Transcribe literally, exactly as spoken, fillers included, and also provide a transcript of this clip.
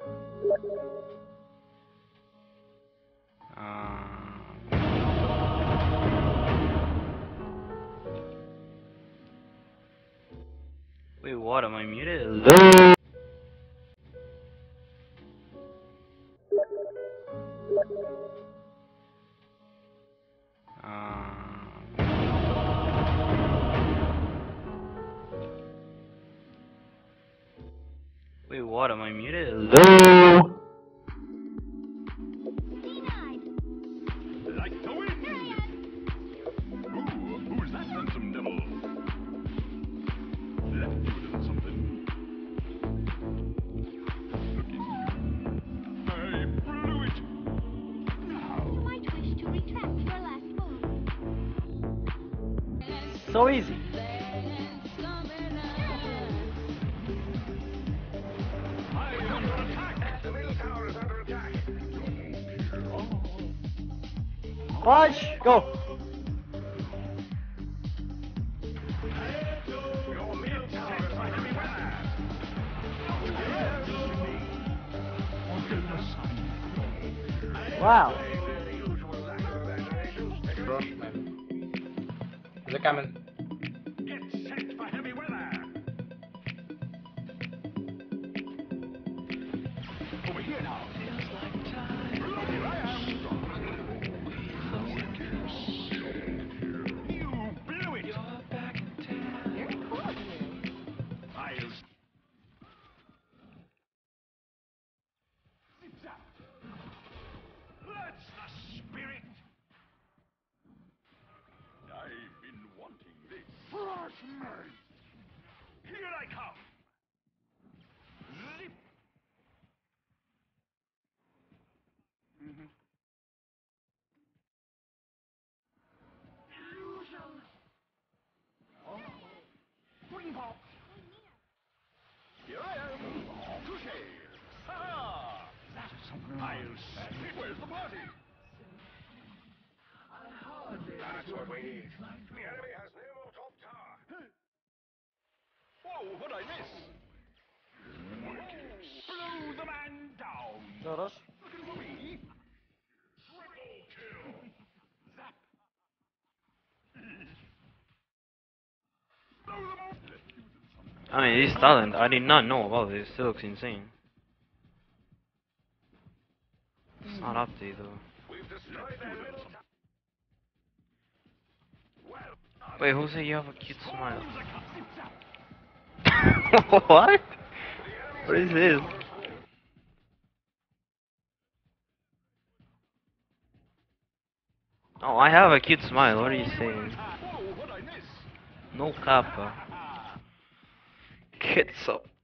Uh, wait, what? Am I muted? Hello? Uh, wait, what? Am I muted? Hello? Like the wind! Ooh, who's that handsome devil? Left you a little something. Looking. I blew it! Now. You might wish to retract your last move. So easy. I am under attack! The middle tower is under attack! Watch! Go! Your middle tower is under heavy weather! Wow. They're coming. Get set for heavy weather! Over here now! Look, here I am! You blew it! Very cool of you. I'll... Zip-zap! That's the spirit! I've been wanting this. Fresh meat! Here I come! Zip! Mm-hmm. Illusion! Oh. Twin pop! Here I am! Touché! Ha! That is something I'll say. Where's the party? That's what we need. The enemy has no more top tower. Whoa, what'd I miss? Blow the man down. Todos. Looking for me? Triple kill. Zap. Blow them out. I mean, this talent, I did not know about this. It looks insane. It's not update though. We've destroyed their middle tower. Well, Wait, who said you have a cute smile? zap. What? What is this? Oh, I have a cute smile. What are you saying? Whoa, what'd I miss? No kappa. Kids up.